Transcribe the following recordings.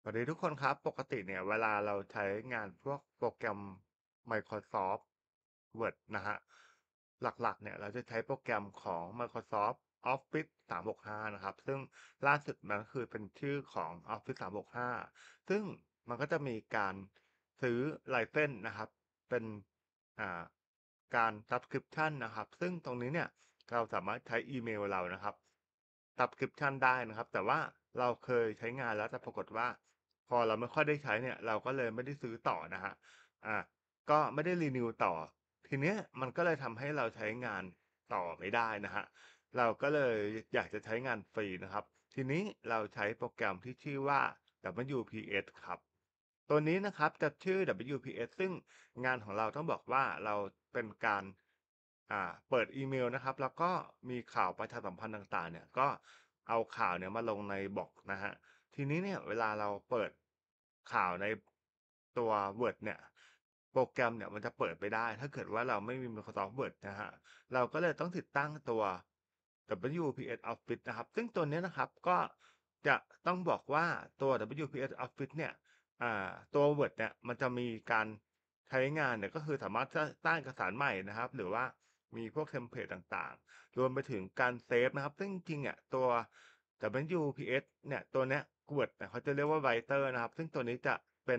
สวัสดีทุกคนครับปกติเนี่ยเวลาเราใช้งานพวกโปรแกรม Microsoft Word นะฮะหลักๆเนี่ยเราจะใช้โปรแกรมของ Microsoft Office 365นะครับซึ่งล่าสุดมันก็คือเป็นชื่อของ Office 365ซึ่งมันก็จะมีการซื้อไลเซนส์นะครับเป็นอ่าการ Subscription นะครับซึ่งตรงนี้เนี่ยเราสามารถใช้อีเมลเรานะครับ Subscription ได้นะครับแต่ว่าเราเคยใช้งานแล้วแต่ปรากฏว่าพอเราไม่ค่อยได้ใช้เนี่ยเราก็เลยไม่ได้ซื้อต่อนะครับอ่าก็ไม่ได้ renew ต่อทีเนี้ยมันก็เลยทำให้เราใช้งานต่อไม่ได้นะครับเราก็เลยอยากจะใช้งานฟรีนะครับทีนี้เราใช้โปรแกรมที่ชื่อว่า WPS ครับตัวนี้นะครับจะชื่อ WPS ซึ่งงานของเราต้องบอกว่าเราเป็นการเปิดอีเมลนะครับแล้วก็มีข่าวประชาสัมพันธ์ต่างๆเนี่ยก็เอาข่าวเนี่ยมาลงในบล็อกนะครับทีนี้เนี่ยเวลาเราเปิดข่าวในตัว Word เนี่ยโปรแกรมเนี่ยมันจะเปิดไม่ได้ถ้าเกิดว่าเราไม่มี Microsoft Word นะครับเราก็เลยต้องติดตั้งตัว WPS Office นะครับซึ่งตัวเนี้ยนะครับก็จะต้องบอกว่าตัว WPS Office เนี่ยตัว Word เนี่ยมันจะมีการใช้งานเนี่ยก็คือสามารถสร้างเอกสารใหม่นะครับหรือว่ามีพวกเทมเพลตต่างๆรวมไปถึงการเซฟนะครับซึ่งจริงๆอะตัว WPS เนี่ยตัวเนี้ย Word เนี่ยเขาจะเรียกว่า Writer นะครับซึ่งตัวนี้จะเป็น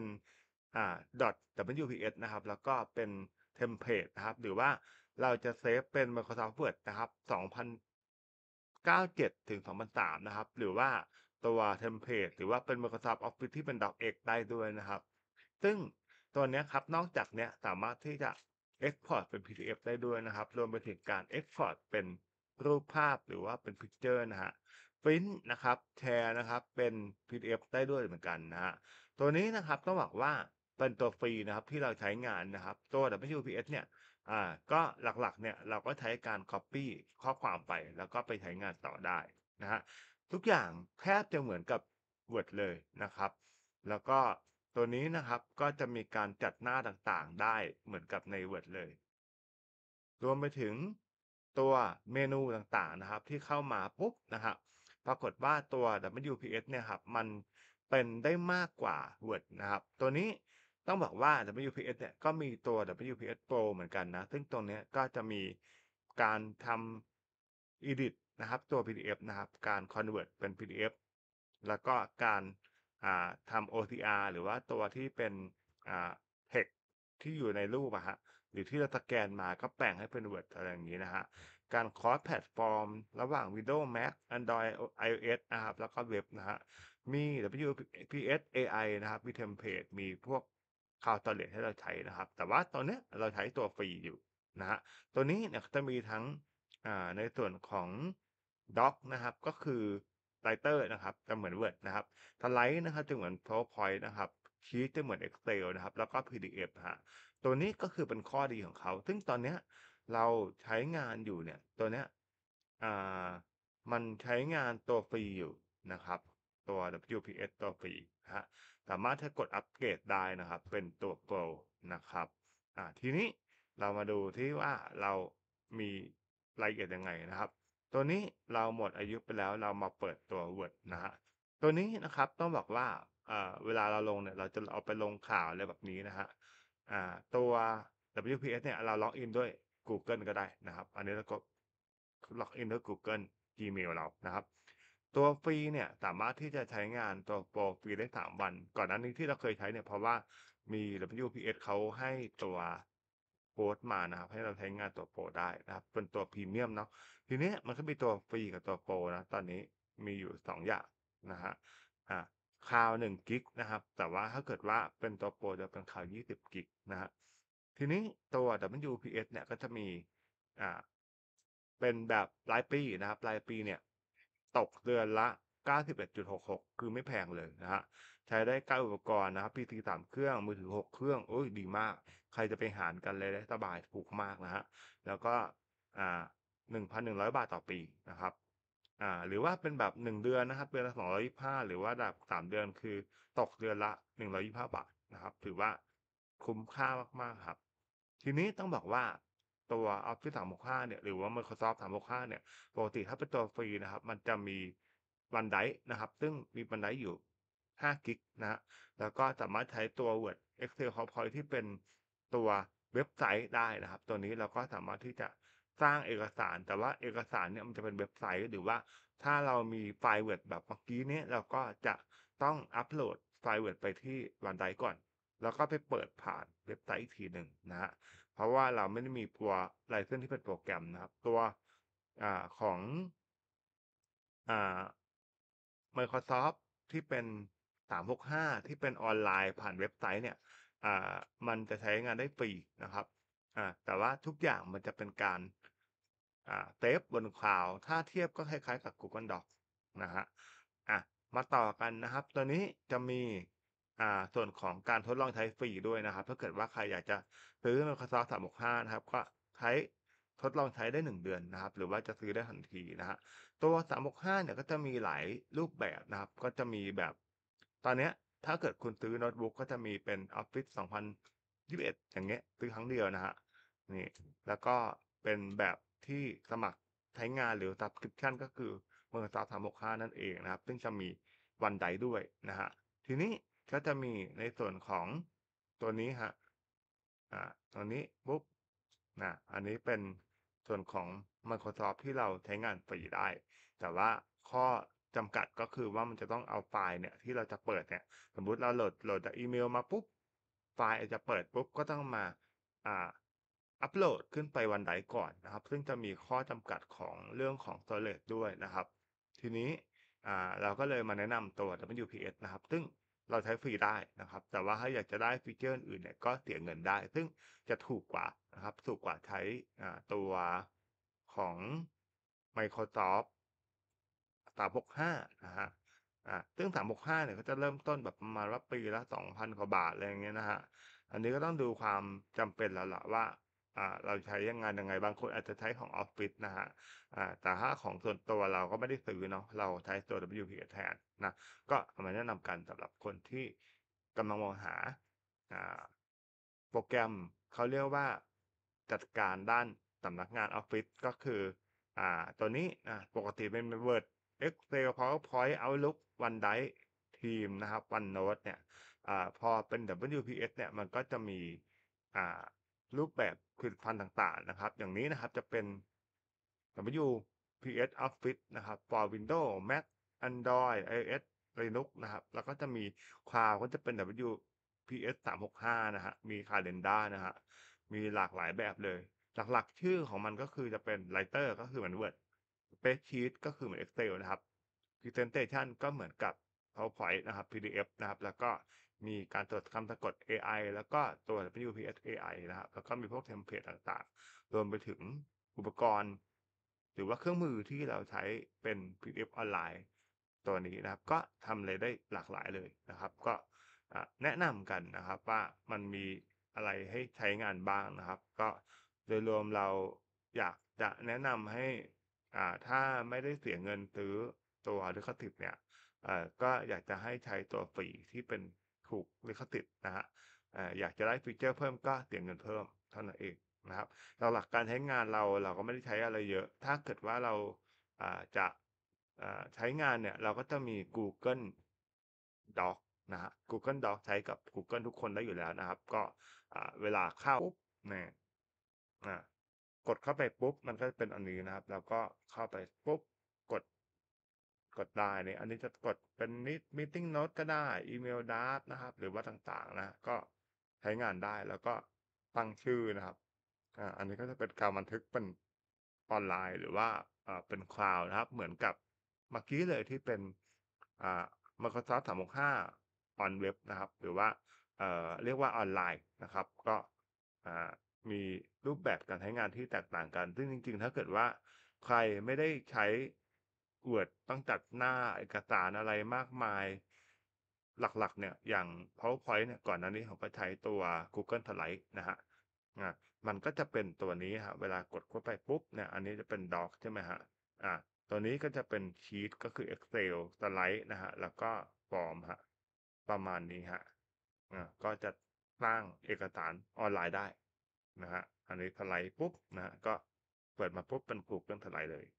.wps นะครับแล้วก็เป็นเทมเพลตนะครับหรือว่าเราจะเซฟเป็น Microsoft Word นะครับ2097ถึง2003นะครับหรือว่าตัวเทมเพลตหรือว่าเป็น Microsoft Office ที่เป็น docx ได้ด้วยนะครับซึ่งตัวเนี้ยครับนอกจากเนี้ยสามารถที่จะ Export เป็น PDF ได้ด้วยนะครับรวมไปถึงการ Export เป็นรูปภาพหรือว่าเป็น Picture นะครับพรินต์นะครับแชร์นะครับเป็น PDF ได้ด้วยเหมือนกันนะครับตัวนี้นะครับต้องบอกว่าเป็นตัวฟรีนะครับที่เราใช้งานนะครับตัว WPS เนี่ย ก็หลักๆเนี่ยเราก็ใช้การก๊อบปี้ข้อความไปแล้วก็ไปใช้งานต่อได้นะฮะทุกอย่างแทบจะเหมือนกับ Word เลยนะครับแล้วก็ตัวนี้นะครับก็จะมีการจัดหน้าต่างๆได้เหมือนกับใน Word เลยรวมไปถึงตัวเมนูต่างๆนะครับที่เข้ามาปุ๊บนะครับปรากฏว่าตัว WPS เนี่ยครับมันเป็นได้มากกว่า Word นะครับตัวนี้ ต้องบอกว่า WPS เนี่ยก็มีตัว WPS Pro เหมือนกันนะซึ่งตรงเนี้ยก็จะมีการทำ Edit นะครับตัว PDF นะครับการ Convert เป็น PDF แล้วก็การทำ OCR หรือว่าตัวที่เป็นtext ที่อยู่ในรูปอะครับหรือที่เราสแกนมาก็แปลงให้เป็น Word อะไรอย่างงี้นะครับการ cross platform ระหว่าง Windows Mac Android iOS นะครับแล้วก็เว็บนะครับ มี WPS AI นะครับมีเทมเพลตมีพวก Cloud Storage ให้เราใช้นะครับแต่ว่าตอนเนี้ยเราใช้ตัวฟรีอยู่นะครับตัวนี้เนี่ยจะมีทั้งในส่วนของ Doc นะครับก็คือ Writer นะครับจะเหมือน Word นะครับ Slide นะครับจะเหมือน PowerPoint นะครับ Sheet จะเหมือน Excel นะครับแล้วก็ PDF ครับตัวนี้ก็คือเป็นข้อดีของเขาซึ่งตอนเนี้ยเราใช้งานอยู่เนี่ยตัวเนี้ยอ่ามันใช้งานตัวฟรีอยู่นะครับ ตัว WPS ตัวฟรีนะครับสามารถให้กดอัปเกรดได้นะครับเป็นตัว Pro นะครับทีนี้เรามาดูที่ว่าเรามีรายละเอียดยังไงนะครับตัวนี้เราหมดอายุไปแล้วเรามาเปิดตัว Word นะครับตัวนี้นะครับต้องบอกว่าเวลาเราลงเนี่ยเราจะเอาไปลงข่าวอะไรแบบนี้นะครับตัว WPS เนี่ยเราล็อกอินด้วยกูเกิลก็ได้นะครับอันนี้เราก็ล็อกอินด้วยกูเกิล Gmail เรานะครับ ตัวฟรีเนี่ยสามารถที่จะใช้งานตัวโปรฟรีได้3วันก่อนหน้านี้ที่เราเคยใช้เนี่ยเพราะว่ามี WPS เขาให้ตัวโคดมานะครับให้เราใช้งานตัวโปรได้นะครับเป็นตัวพรีเมียมเนาะทีนี้มันก็มีตัวฟรีกับตัวโปรนะตอนนี้มีอยู่2อย่างนะครับอ่าคลาว1กิกนะครับแต่ว่าถ้าเกิดว่าเป็นตัวโปรจะเป็นคลาว20กิกนะครับทีนี้ตัว WPS เนี่ยก็จะมีอ่า เป็นแบบรายปีนะครับรายปีเนี่ยตกเดือนละ91.66คือไม่แพงเลยนะครับใช้ได้9อุปกรณ์นะครับ PC 3เครื่องมือถือ6เครื่องโอ๊ยดีมากใครจะไปหารกันเลยได้สบายถูกมากนะครับแล้วก็อ่า1,100บาทต่อปีนะครับหรือว่าเป็นแบบ1เดือนนะครับเดือนละ225หรือว่าแบบ3เดือนคือตกเดือนละ125บาทนะครับถือว่าคุ้มค่ามากๆครับ ทีนี้ต้องบอกว่าตัว Office 365เนี่ยหรือว่า Microsoft 365เนี่ยปกติถ้าเป็นตัวฟรีนะครับมันจะมี OneDrive นะครับซึ่งมี OneDrive อยู่ 5กิกนะครับแล้วก็สามารถใช้ตัว Word Excel PowerPoint ที่เป็นตัวเว็บไซต์ได้นะครับตัวนี้เราก็สามารถที่จะสร้างเอกสารแต่ว่าเอกสารเนี่ยมันจะเป็นเว็บไซต์หรือว่าถ้าเรามีไฟล์ Word แบบเมื่อกี้นี้เราก็จะต้องอัปโหลดไฟล์ Word ไปที่ OneDrive ก่อนแล้วก็ไปเปิดผ่านเว็บไซต์อีกทีหนึ่งนะครับเพราะว่าเราไม่ได้มีตัวไลเซนส์ที่เป็นโปรแกรมนะครับตัวของอ่า Microsoft ที่เป็น365ที่เป็นออนไลน์ผ่านเว็บไซต์เนี่ยอ่ามันจะใช้งานได้ฟรีนะครับแต่ว่าทุกอย่างมันจะเป็นการเซฟบนคลาวด์ถ้าเทียบก็คล้ายๆกับ Google Docs นะครับอะมาต่อกันนะครับตัวนี้จะมีส่วนของการทดลองใช้ฟรีด้วยนะครับถ้าเกิดว่าใครอยากจะซื้อ Microsoft 365นะครับก็ใช้ทดลองใช้ได้1เดือนนะครับหรือว่าจะซื้อได้ทันทีนะครับตัว365เนี่ยก็จะมีหลายรูปแบบนะครับก็จะมีแบบตอนเนี้ยถ้าเกิดคุณซื้อโน้ตบุ๊กก็จะมีเป็น Office 2021อย่างเงี้ยซื้อครั้งเดียวนะครับนี่แล้วก็เป็นแบบที่สมัครใช้งานหรือ Subscription ก็คือ Microsoft 365นั่นเองนะครับซึ่งจะมี OneDrive ด้วยนะครับทีนี้ก็จะมีในส่วนของตัวนี้ครับตัวนี้ปุ๊บอันนี้เป็นส่วนของ Microsoft ที่เราใช้งานฟรีได้แต่ว่าข้อจำกัดก็คือว่ามันจะต้องเอาไฟล์เนี่ยที่เราจะเปิดเนี่ยสมมุติเราโหลดจากอีเมลมาปุ๊บไฟล์จะเปิดปุ๊บก็ต้องมาอ่าอัปโหลดขึ้นไป OneDrive ก่อนนะครับซึ่งจะมีข้อจำกัดของเรื่องของ storage ด้วยนะครับทีนี้เราก็เลยมาแนะนำตัว WPS นะครับซึ่งเราใช้ฟรีได้นะครับแต่ว่าถ้าอยากจะได้ฟีเจอร์อื่นๆเนี่ยก็เสียเงินได้ซึ่งจะถูกกว่านะครับถูกกว่าใช้ตัวของ Microsoft 365นะครับซึ่ง365เนี่ยก็จะเริ่มต้นแบบประมาณว่าปีละ2,000กว่าบาทอะไรอย่างเงี้ยนะครับอันนี้ก็ต้องดูความจำเป็นแล้วล่ะว่าเราใช้ยังไงบางคนอาจจะใช้ของออฟฟิศนะครับแต่ถ้าของส่วนตัวเราก็ไม่ได้ซื้อเนาะเราใช้ตัว WPS แทนนะก็เอามาแนะนำกันสำหรับคนที่กำลังมองหาอ่าโปรแกรมเขาเรียกว่าจัดการด้านสำนักงานออฟฟิศก็คือตัวนี้ปกติเป็น Word Excel PowerPoint Outlook OneDrive Teams นะครับ OneNote เนี่ยพอเป็น WPS เนี่ยมันก็จะมีอ่ารูปแบบผลิตภัณฑ์ต่างๆนะครับอย่างนี้นะครับจะเป็น WPS Office นะครับ for Windows Mac Android iOS Linux นะครับแล้วก็จะมี Cloud ก็จะเป็น WPS 365นะครับมี Calendar นะครับมีหลากหลายแบบเลยหลักๆชื่อของมันก็คือจะเป็น Writer ก็คือเหมือน Word Spreadsheet ก็คือเหมือน Excel นะครับ Presentation ก็เหมือนกับ PowerPoint นะครับ PDF นะครับแล้วก็มีการตรวจคำสะกดเอไอแล้วก็ตัว WPS AI นะครับแล้วก็มีพวกเทมเพลตต่างๆรวมไปถึงอุปกรณ์หรือว่าเครื่องมือที่เราใช้เป็น PDF ออนไลน์ตัวนี้นะครับก็ทำอะไรได้หลากหลายเลยนะครับก็แนะนำกันนะครับว่ามันมีอะไรให้ใช้งานบ้างนะครับก็โดยรวมเราอยากจะแนะนำให้ถ้าไม่ได้เสียเงินซื้อตัวลิขสิทธิ์เนี่ยก็อยากจะให้ใช้ตัวฟรีที่เป็นถูกลิขสิทธิ์นะครับอยากจะได้ฟีเจอร์เพิ่มก็เสียเงินเพิ่มเท่านั้นเองนะครับหลักการใช้งานเราก็ไม่ได้ใช้อะไรเยอะถ้าเกิดว่าเราจะใช้งานเนี่ยเราก็จะมี Google Docs นะครับ Google Docs ใช้กับ Google ทุกคนได้อยู่แล้วนะครับก็เวลาเข้าปุ๊บเนี่ยอ่ากดเข้าไปปุ๊บมันก็จะเป็นอันนี้นะครับแล้วก็เข้าไปปุ๊บกดได้เนี่ยอันนี้จะกดเป็นMeeting Note ก็ได้อีเมลดราฟต์นะครับหรือว่าต่างๆนะก็ใช้งานได้แล้วก็ตั้งชื่อนะครับอันนี้ก็จะเป็นการบันทึกเป็นออนไลน์หรือว่าเป็นคลาวด์นะครับเหมือนกับเมื่อกี้เลยที่เป็นอ่า Microsoft 365 on web นะครับหรือว่าเรียกว่าออนไลน์นะครับก็อ่ามีรูปแบบการใช้งานที่แตกต่างกันซึ่งจริงๆถ้าเกิดว่าใครไม่ได้ใช้ Word ต้องจัดหน้าเอกสารอะไรมากมายหลักๆเนี่ยอย่าง PowerPoint เนี่ยก่อนหน้านี้ผมก็ใช้ตัว Google Slides นะครับอามันก็จะเป็นตัวนี้ครับเวลากดเข้าไปปุ๊บเนี่ยอันนี้จะเป็น Docs ใช่ไหมครับอาตัวนี้ก็จะเป็นชีตก็คือ Excel สไลด์นะครับแล้วก็ฟอร์มครับประมาณนี้ครับก็จะสร้างเอกสารออนไลน์ได้นะครับอันนี้สไลด์ปุ๊บนะครับก็เปิดมาปุ๊บเป็น Google Slides เลย